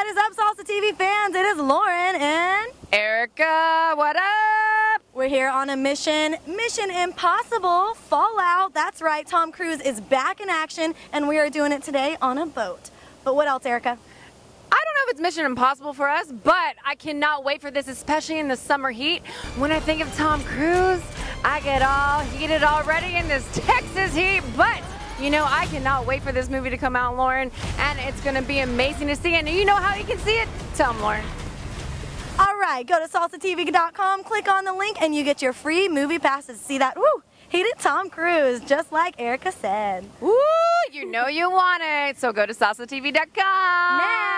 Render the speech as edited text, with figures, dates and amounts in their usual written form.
What is up, Salsa TV fans? It is Lauren and Erica. What up? We're here on a mission, Mission Impossible Fallout. That's right, Tom Cruise is back in action, and we are doing it today on a boat. But what else, Erica? I don't know if it's Mission Impossible for us, but I cannot wait for this, especially in the summer heat. When I think of Tom Cruise, I get all heated already in this Texas heat, but you know, I cannot wait for this movie to come out, Lauren, and it's going to be amazing to see. And you know how you can see it? Tell them, Lauren. All right, go to salsatv.com, click on the link, and you get your free movie passes to see that, heated Tom Cruise, just like Erica said. Woo, you know you want it. So go to salsatv.com. Now.